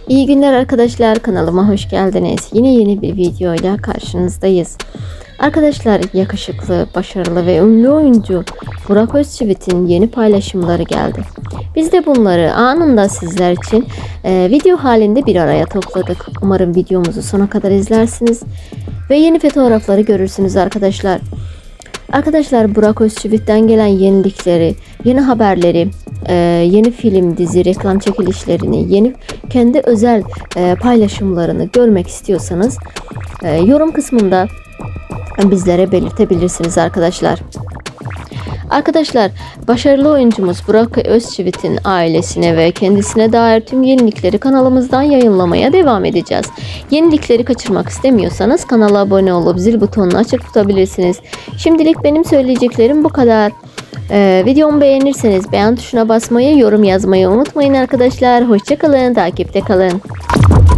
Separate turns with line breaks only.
İyi günler arkadaşlar, kanalıma hoş geldiniz. Yeni bir videoyla karşınızdayız. Arkadaşlar, yakışıklı, başarılı ve ünlü oyuncu Burak Özçivit'in yeni paylaşımları geldi. Biz de bunları anında sizler için video halinde bir araya topladık. Umarım videomuzu sona kadar izlersiniz ve yeni fotoğrafları görürsünüz arkadaşlar. Arkadaşlar, Burak Özçivit'ten gelen yenilikleri, yeni haberleri, yeni film, dizi, reklam çekilişlerini, yeni kendi özel paylaşımlarını görmek istiyorsanız yorum kısmında bizlere belirtebilirsiniz arkadaşlar. Arkadaşlar, başarılı oyuncumuz Burak Özçivit'in ailesine ve kendisine dair tüm yenilikleri kanalımızdan yayınlamaya devam edeceğiz. Yenilikleri kaçırmak istemiyorsanız kanala abone olup zil butonunu açık tutabilirsiniz. Şimdilik benim söyleyeceklerim bu kadar. Videomu beğenirseniz beğen tuşuna basmayı, yorum yazmayı unutmayın arkadaşlar. Hoşça kalın, takipte kalın.